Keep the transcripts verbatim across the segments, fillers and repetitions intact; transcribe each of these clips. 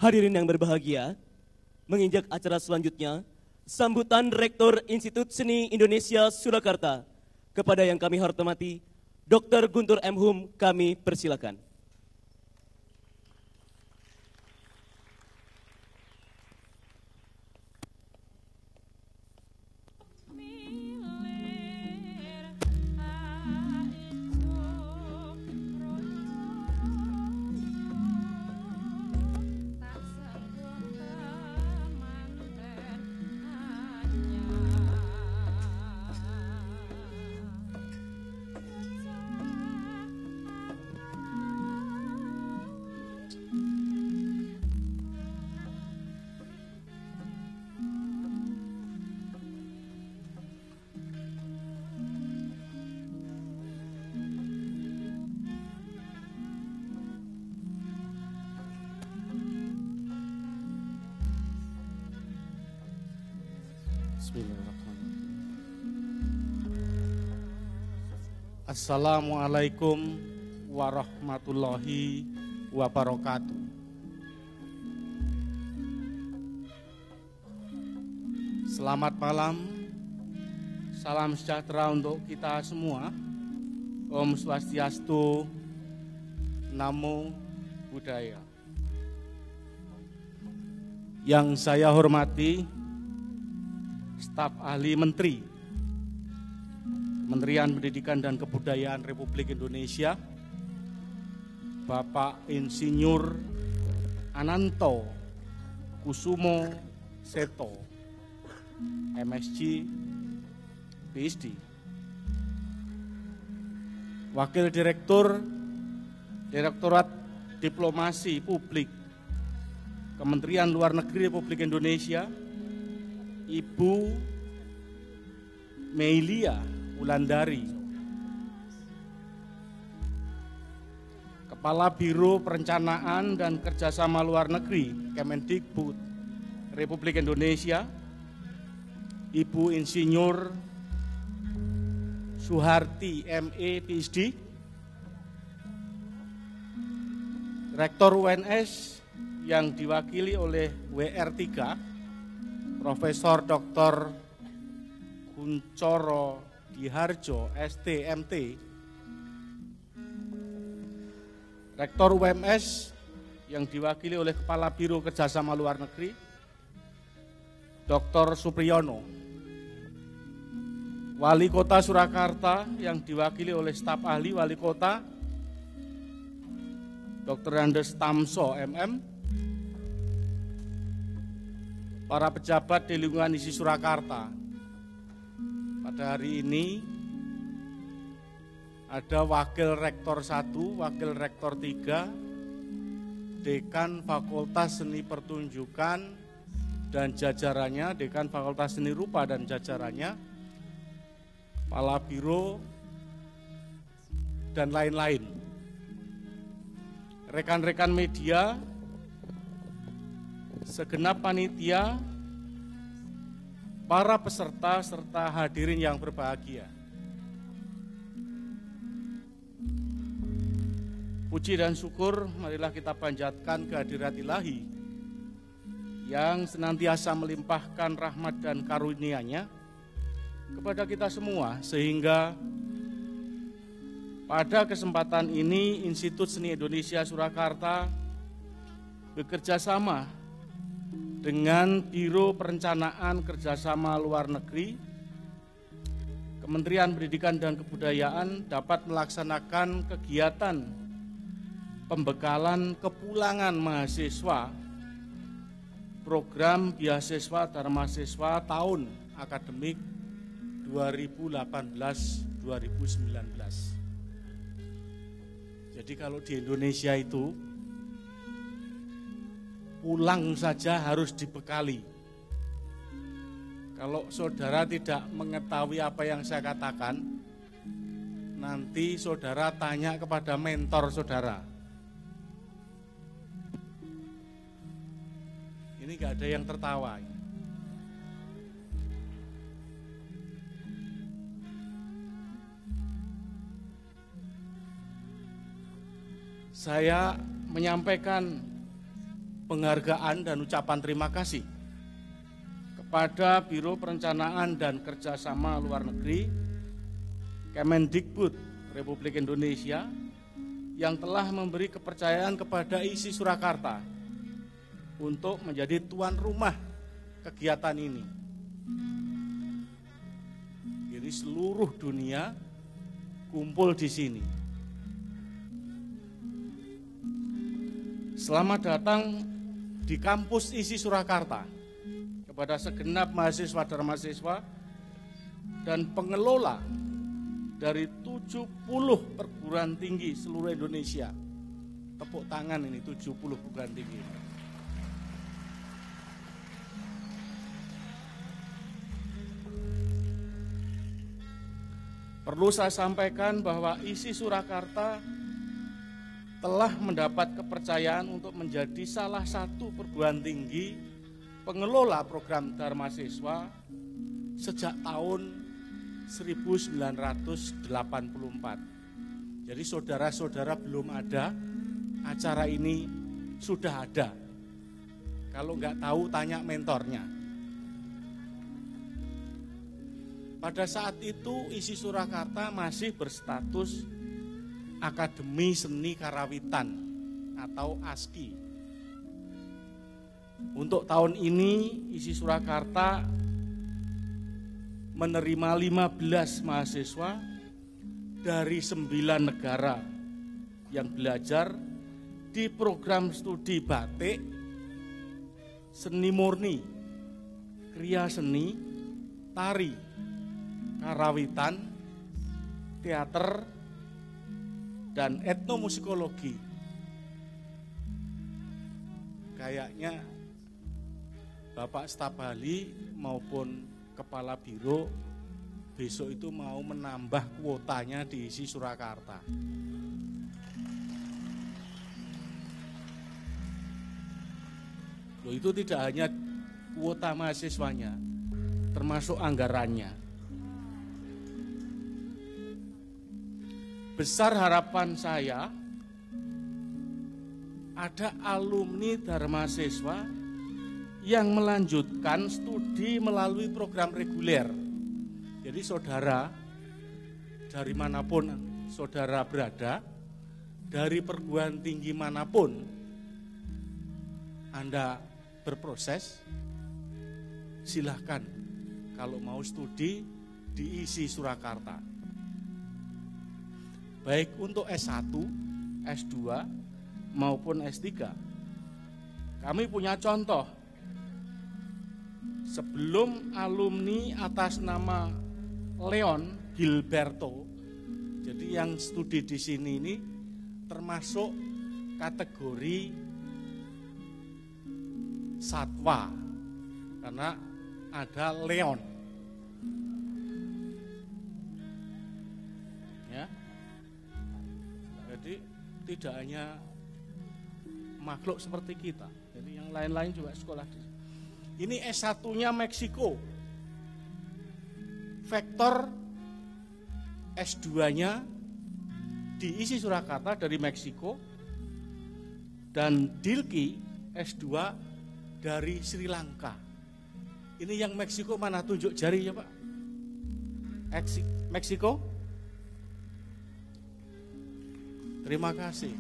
Hadirin yang berbahagia, menginjak acara selanjutnya, sambutan Rektor Institut Seni Indonesia Surakarta. Kepada yang kami hormati, Doktor Guntur M. Hum, kami persilakan. Assalamualaikum warahmatullahi wabarakatuh. Selamat malam, salam sejahtera untuk kita semua. Om Swastiastu, Namo Buddhaya. Yang saya hormati, staf ahli menteri Kementerian Pendidikan dan Kebudayaan Republik Indonesia, Bapak Insinyur Ananto Kusumo Seto, M Sc, P H D. Wakil Direktur Direktorat Diplomasi Publik Kementerian Luar Negeri Republik Indonesia, Ibu Meilia Wulandari, Kepala Biro Perencanaan dan Kerjasama Luar Negeri Kemendikbud Republik Indonesia, Ibu Insinyur Suharti M E P H D, Rektor U N S yang diwakili oleh W R tiga, Profesor Doktor Kuncoro Diharjo S T M T, Rektor U M S yang diwakili oleh Kepala Biro Kerjasama Luar Negeri, Doktor Supriyono, Wali Kota Surakarta yang diwakili oleh staf ahli Wali Kota, Doktor Andes Tamso M M, para pejabat di lingkungan I S I Surakarta. Pada hari ini ada Wakil Rektor satu, Wakil Rektor tiga, Dekan Fakultas Seni Pertunjukan dan jajarannya, Dekan Fakultas Seni Rupa dan jajarannya, Kepala Biro, dan lain-lain. Rekan-rekan media, segenap panitia, para peserta serta hadirin yang berbahagia. Puji dan syukur marilah kita panjatkan kehadirat Ilahi yang senantiasa melimpahkan rahmat dan karunia-Nya kepada kita semua, sehingga pada kesempatan ini Institut Seni Indonesia Surakarta bekerja sama dengan Biro Perencanaan Kerjasama Luar Negeri, Kementerian Pendidikan dan Kebudayaan dapat melaksanakan kegiatan pembekalan kepulangan mahasiswa program beasiswa Dharma Siswa tahun akademik dua ribu delapan belas dua ribu sembilan belas. Jadi kalau di Indonesia itu pulang saja harus dibekali. Kalau saudara tidak mengetahui apa yang saya katakan, nanti saudara tanya kepada mentor saudara. Ini gak ada yang tertawa. Saya menyampaikan penghargaan dan ucapan terima kasih kepada Biro Perencanaan dan Kerjasama Luar Negeri Kemendikbud Republik Indonesia yang telah memberi kepercayaan kepada I S I Surakarta untuk menjadi tuan rumah kegiatan ini. Jadi seluruh dunia kumpul di sini. Selamat datang di kampus I S I Surakarta kepada segenap mahasiswa dan mahasiswa dan pengelola dari tujuh puluh perguruan tinggi seluruh Indonesia. Tepuk tangan ini tujuh puluh perguruan tinggi. Perlu saya sampaikan bahwa I S I Surakarta telah mendapat kepercayaan untuk menjadi salah satu perguruan tinggi pengelola program Dharma Siswa sejak tahun seribu sembilan ratus delapan puluh empat. Jadi saudara-saudara belum ada, acara ini sudah ada. Kalau nggak tahu tanya mentornya. Pada saat itu I S I Surakarta masih berstatus Akademi Seni Karawitan atau ASKI. Untuk tahun ini I S I Surakarta menerima lima belas mahasiswa dari sembilan negara yang belajar di program studi batik, seni murni, kriya seni, tari, karawitan, teater, dan etnomusikologi. Kayaknya Bapak Staf Ahli maupun Kepala Biro besok itu mau menambah kuotanya di I S I Surakarta. Loh, itu tidak hanya kuota mahasiswanya, termasuk anggarannya. Besar harapan saya ada alumni Dharma Siswa yang melanjutkan studi melalui program reguler. Jadi saudara, dari manapun saudara berada, dari perguruan tinggi manapun Anda berproses, silahkan kalau mau studi di I S I Surakarta. Baik untuk S satu, S dua, maupun S tiga. Kami punya contoh. Sebelum alumni atas nama Leon Gilberto, jadi yang studi di sini ini termasuk kategori satwa, karena ada Leon. Ya, jadi tidak hanya makhluk seperti kita, jadi yang lain-lain juga sekolah di sini. Ini S satu-nya Meksiko. Vektor S dua-nya di I S I Surakarta dari Meksiko. Dan Dilki S dua dari Sri Lanka. Ini yang Meksiko mana? Tunjuk jari ya Pak. Meksiko. Terima kasih.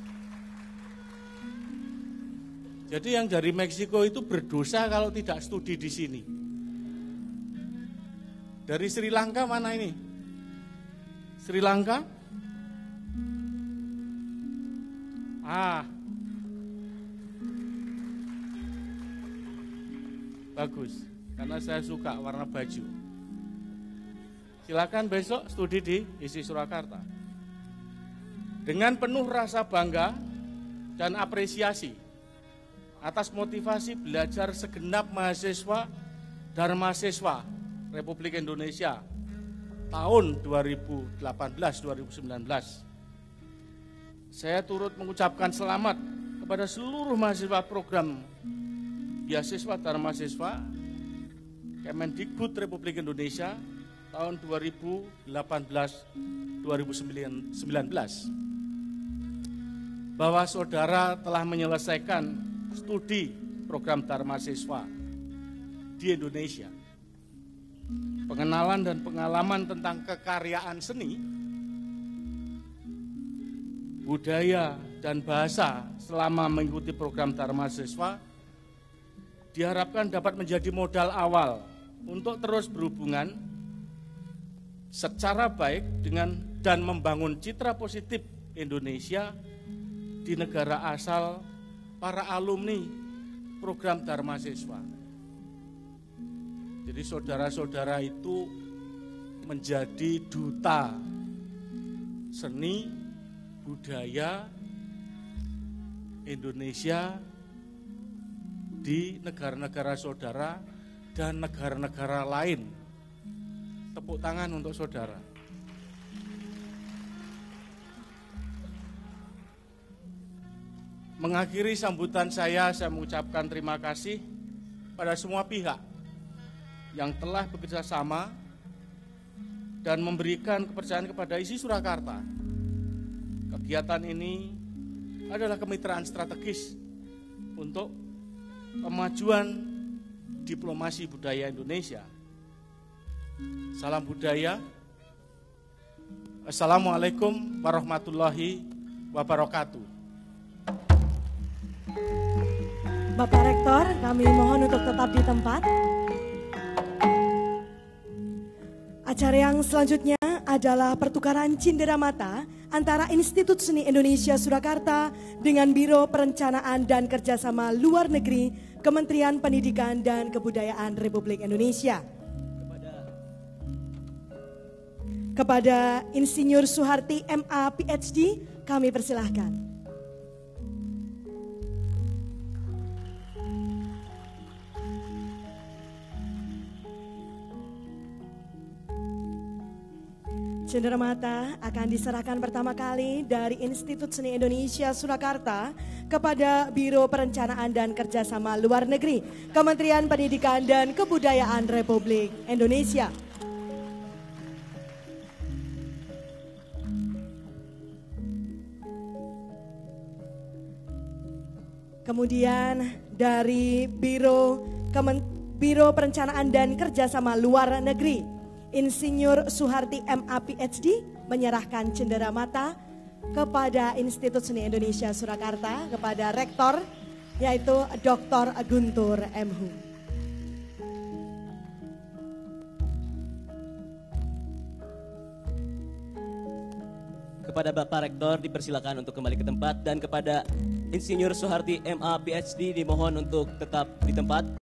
Jadi yang dari Meksiko itu berdosa kalau tidak studi di sini. Dari Sri Lanka mana ini? Sri Lanka? Ah. Bagus, karena saya suka warna baju. Silakan besok studi di I S I Surakarta. Dengan penuh rasa bangga dan apresiasi atas motivasi belajar segenap mahasiswa Dharma Siswa Republik Indonesia tahun dua ribu delapan belas dua ribu sembilan belas. Saya turut mengucapkan selamat kepada seluruh mahasiswa program beasiswa Dharma Siswa Kemendikbud Republik Indonesia tahun dua ribu delapan belas dua ribu sembilan belas. Bahwa saudara telah menyelesaikan studi program Dharma Siswa di Indonesia. Pengenalan dan pengalaman tentang kekaryaan seni, budaya, dan bahasa selama mengikuti program Dharma Siswa diharapkan dapat menjadi modal awal untuk terus berhubungan secara baik dengan dan membangun citra positif Indonesia di negara asal para alumni program Dharma Siswa. Jadi saudara-saudara itu menjadi duta seni, budaya Indonesia di negara-negara saudara dan negara-negara lain. Tepuk tangan untuk saudara. Mengakhiri sambutan saya, saya mengucapkan terima kasih pada semua pihak yang telah bekerja sama dan memberikan kepercayaan kepada I S I Surakarta. Kegiatan ini adalah kemitraan strategis untuk kemajuan diplomasi budaya Indonesia. Salam budaya. Assalamualaikum warahmatullahi wabarakatuh. Bapak Rektor, kami mohon untuk tetap di tempat. Acara yang selanjutnya adalah pertukaran cindera mata antara Institut Seni Indonesia Surakarta dengan Biro Perencanaan dan Kerjasama Luar Negeri Kementerian Pendidikan dan Kebudayaan Republik Indonesia. Kepada Insinyur Suharti M A P H D kami persilahkan. Cendera mata akan diserahkan pertama kali dari Institut Seni Indonesia Surakarta kepada Biro Perencanaan dan Kerjasama Luar Negeri Kementerian Pendidikan dan Kebudayaan Republik Indonesia. Kemudian dari Biro Kemen, Biro Perencanaan dan Kerjasama Luar Negeri Insinyur Suharti M A P H D menyerahkan cendera mata kepada Institut Seni Indonesia Surakarta, kepada Rektor yaitu Doktor Guntur M Hum. Kepada Bapak Rektor dipersilakan untuk kembali ke tempat dan kepada Insinyur Suharti M A P H D dimohon untuk tetap di tempat.